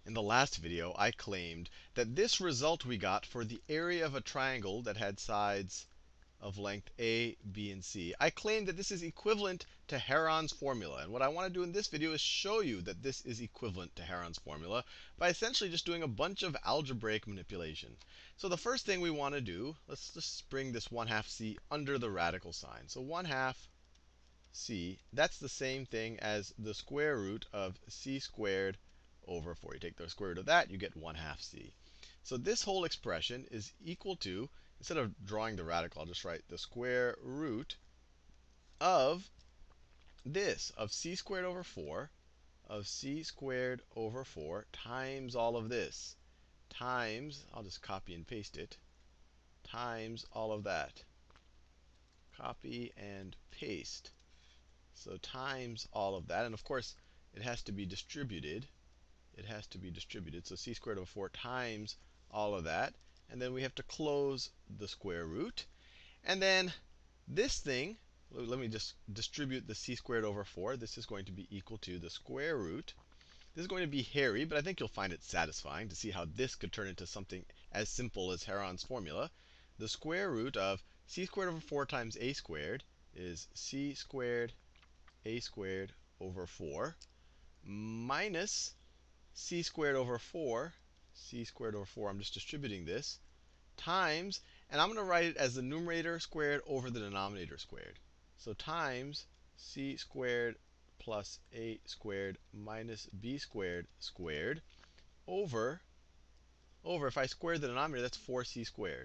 In the last video, I claimed that this result we got for the area of a triangle that had sides of length A, B, and C, I claimed that this is equivalent to Heron's formula. And what I want to do in this video is show you that this is equivalent to Heron's formula by essentially just doing a bunch of algebraic manipulation. So the first thing we want to do, let's just bring this 1/2 c under the radical sign. So 1/2 c, that's the same thing as the square root of c squared over 4. You take the square root of that, you get 1/2 c. So this whole expression is equal to, instead of drawing the radical, I'll just write the square root of this, of c squared over 4, of c squared over 4 times all of this, times, I'll just copy and paste it, times all of that. Copy and paste. So times all of that. And of course, it has to be distributed. It has to be distributed. So c squared over 4 times all of that. And then we have to close the square root. And then this thing, let me just distribute the c squared over 4. This is going to be equal to the square root. This is going to be hairy, but I think you'll find it satisfying to see how this could turn into something as simple as Heron's formula. The square root of c squared over 4 times a squared is c squared a squared over 4 minus c squared over 4, c squared over 4, I'm just distributing this, times, and I'm going to write it as the numerator squared over the denominator squared. So times c squared plus a squared minus b squared squared over, if I square the denominator, that's 4c squared.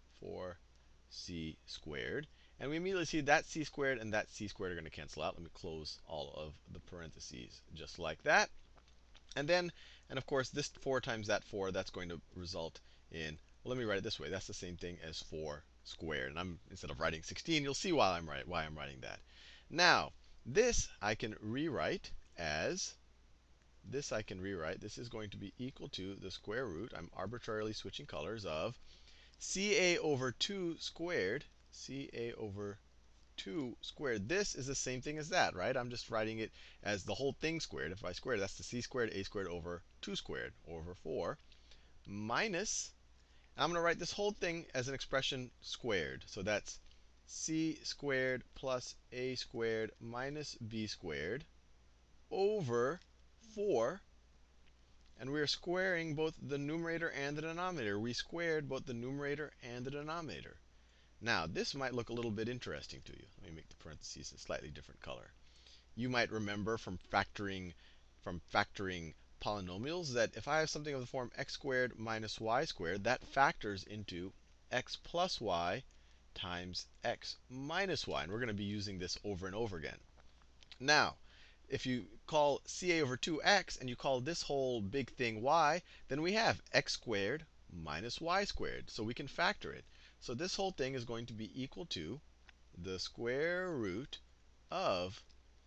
4c squared. And we immediately see that c squared and that c squared are going to cancel out. Let me close all of the parentheses just like that. And then, and of course, this 4 times that 4, that's going to result in, well, let me write it this way. That's the same thing as 4 squared. And instead of writing 16, you'll see why I'm writing that. Now, this I can rewrite as, this is going to be equal to the square root, I'm arbitrarily switching colors, of ca over 2 squared, ca over 2 squared. This is the same thing as that, right? I'm just writing it as the whole thing squared. If I square it, that's the c squared a squared over 2 squared over 4 minus, and I'm going to write this whole thing as an expression squared. So that's c squared plus a squared minus b squared over 4. And we are squaring both the numerator and the denominator. We squared both the numerator and the denominator. Now, this might look a little bit interesting to you. Let me make the parentheses a slightly different color. You might remember from factoring polynomials that if I have something of the form x squared minus y squared, that factors into x plus y times x minus y. And we're going to be using this over and over again. Now, if you call ca over 2x and you call this whole big thing y, then we have x squared minus y squared. So we can factor it. So this whole thing is going to be equal to the square root of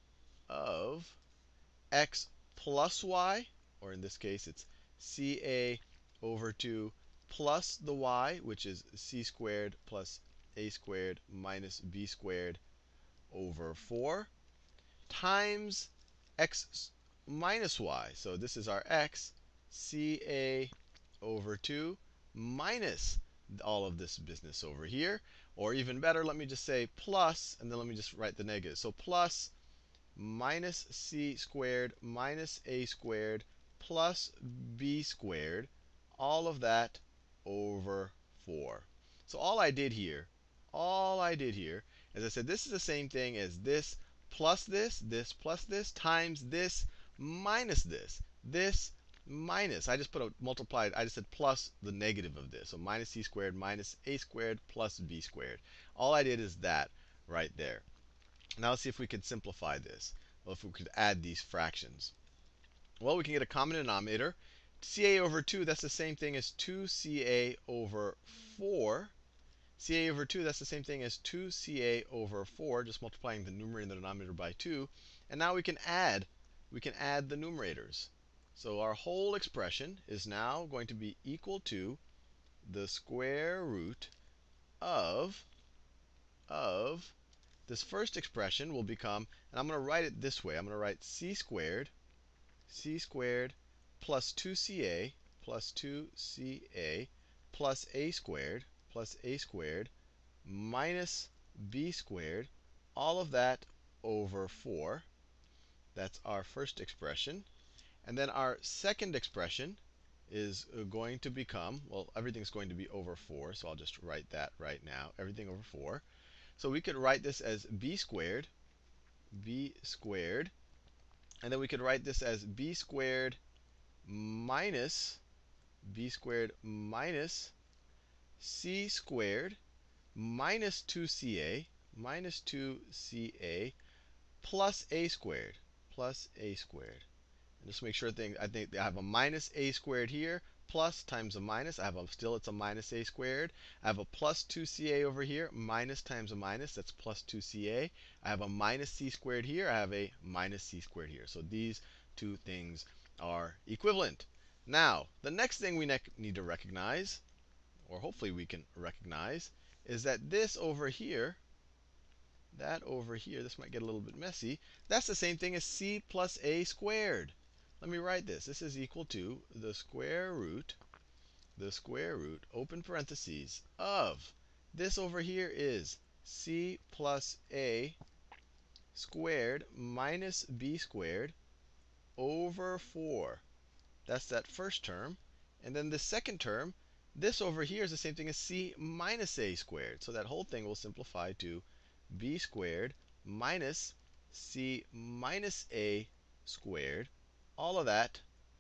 x plus y, or in this case it's ca over 2 plus the y, which is c squared plus a squared minus b squared over 4, times x minus y. So this is our x, ca over 2 minus all of this business over here. Or even better, let me just say plus, and then let me just write the negative. So plus minus c squared minus a squared plus b squared, all of that over 4. So all I did here, as I said, this is the same thing as this plus this plus this, times this minus this minus, I just put a multiplied, I just said plus the negative of this. So minus c squared minus a squared plus b squared. All I did is that right there. Now let's see if we could simplify this. Well, if we could add these fractions. Well, we can get a common denominator. ca over 2, that's the same thing as 2ca over 4. ca over 2, that's the same thing as 2ca over 4, just multiplying the numerator and the denominator by 2. And now we can add the numerators. So our whole expression is now going to be equal to the square root of this first expression will become, and I'm going to write it this way. I'm going to write c squared plus 2ca plus 2ca plus a squared minus b squared, all of that over 4. That's our first expression. And then our second expression is going to become, well, everything's going to be over 4, so I'll just write that right now, everything over 4. So we could write this as b squared, and then we could write this as b squared minus c squared minus 2ca plus a squared And just make sure I think I have a minus a squared here, plus times a minus. It's a minus a squared. I have a plus 2ca over here, minus times a minus, that's plus 2ca. I have a minus c squared here, I have a minus c squared here. So these two things are equivalent. Now, the next thing we need to recognize, or hopefully we can recognize, is that this over here, this might get a little bit messy, that's the same thing as c plus a squared. Let me write this. This is equal to the square root, open parentheses, of this over here is c plus a squared minus b squared over 4. That's that first term. And then the second term, this over here is the same thing as c minus a squared. So that whole thing will simplify to b squared minus c minus a squared, all of that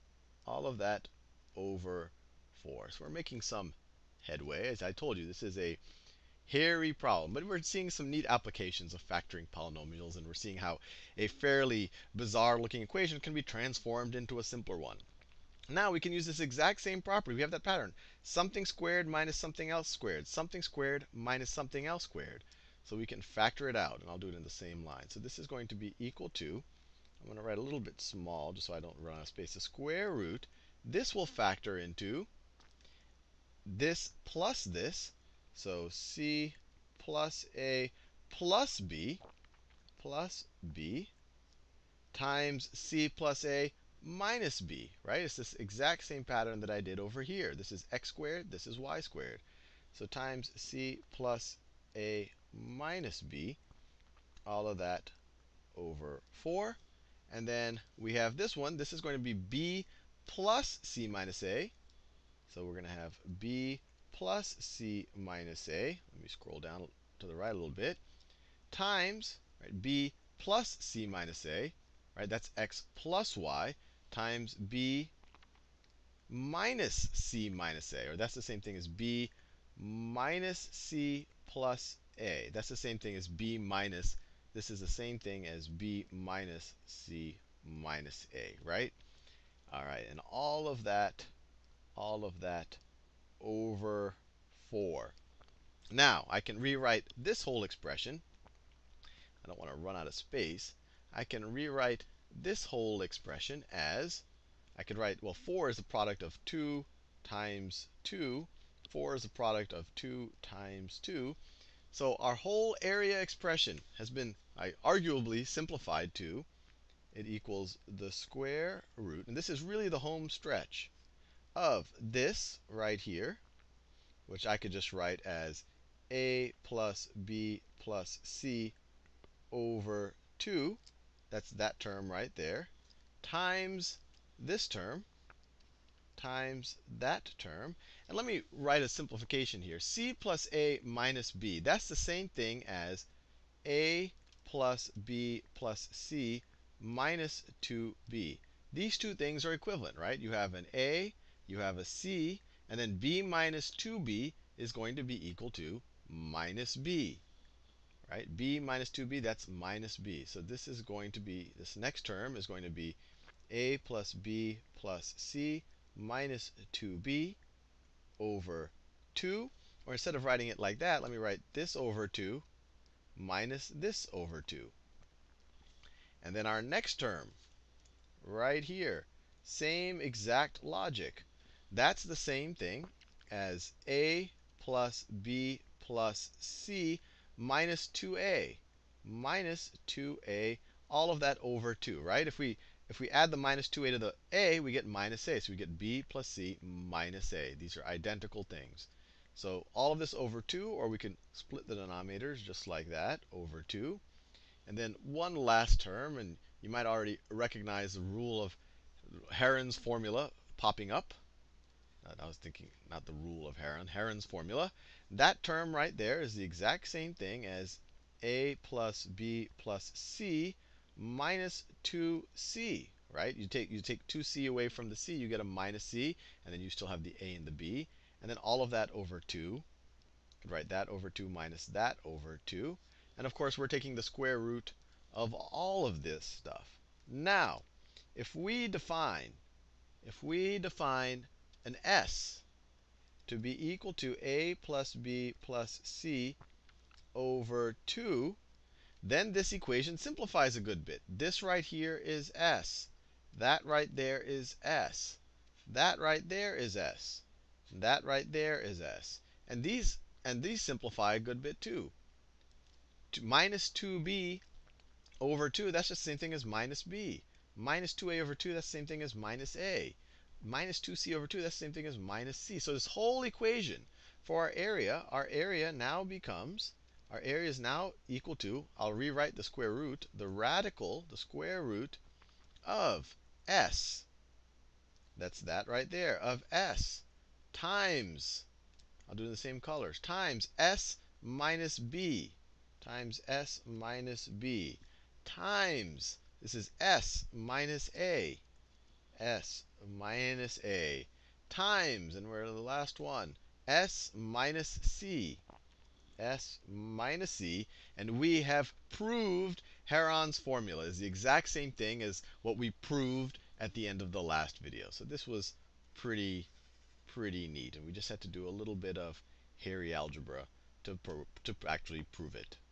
over 4. So we're making some headway. As I told you, this is a hairy problem, but we're seeing some neat applications of factoring polynomials, and we're seeing how a fairly bizarre looking equation can be transformed into a simpler one. Now we can use this exact same property. We have that pattern. Something squared minus something else squared. Something squared minus something else squared. So we can factor it out, and I'll do it in the same line. So this is going to be equal to, I'm going to write a little bit small just so I don't run out of space, the square root. This will factor into this plus this. So c plus a plus b times c plus a minus b, right? It's this exact same pattern that I did over here. This is x squared, this is y squared. So times c plus a minus b, all of that over 4. And then we have this one. This is going to be b plus c minus a. So we're going to have b plus c minus a. Let me scroll down to the right a little bit. Times, right, b plus c minus a. Right, that's x plus y times b minus c minus a. Or that's the same thing as b minus c plus a. That's the same thing as b minus. This is the same thing as b minus c minus a, right? All right, and all of that over 4. Now, I can rewrite this whole expression. I don't want to run out of space. I can rewrite this whole expression as, I could write, well, 4 is the product of 2 times 2. 4 is the product of 2 times 2. So our whole area expression has been arguably simplified to, it equals the square root, and this is really the home stretch, of this right here, which I could just write as a plus b plus c over 2. That's that term right there, times this term, times that term. And let me write a simplification here. C plus a minus b. That's the same thing as a plus b plus c minus 2b. These two things are equivalent, right? You have an a, you have a c, and then b minus 2b is going to be equal to minus b. Right? B minus 2b, that's minus b. So this is going to be, this next term is going to be a plus b plus c minus 2b over 2. Or instead of writing it like that, let me write this over 2 minus this over 2. And then our next term, right here, same exact logic. That's the same thing as a plus b plus c minus 2a, all of that over 2, right? If we if we add the minus 2a to the a, we get minus a. So we get b plus c minus a. These are identical things. So all of this over 2, or we can split the denominators just like that, over 2. And then one last term, and you might already recognize the rule of Heron's formula popping up. I was thinking not the rule of Heron, Heron's formula. That term right there is the exact same thing as a plus b plus c minus 2c, right? You take 2c away from the c, you get a minus c, and then you still have the a and the b. And then all of that over 2. You could write that over 2 minus that over 2. And of course, we're taking the square root of all of this stuff. Now, if we define an s to be equal to a plus b plus c over 2, then this equation simplifies a good bit. This right here is s. That right there is s. That right there is s. That right there is s. And these simplify a good bit too. Minus 2b over 2, that's just the same thing as minus b. Minus 2a over 2, that's the same thing as minus a. Minus 2c over 2, that's the same thing as minus c. So this whole equation for our area is now equal to, I'll rewrite the square root, the square root of s. That's that right there, of s, times, I'll do the same colors, times s minus b, times s minus b, times, this is s minus a, s minus a, times, and we're the last one, s minus c, s minus c, and we have proved Heron's formula is the exact same thing as what we proved at the end of the last video. So this was pretty neat, and we just had to do a little bit of hairy algebra to actually prove it.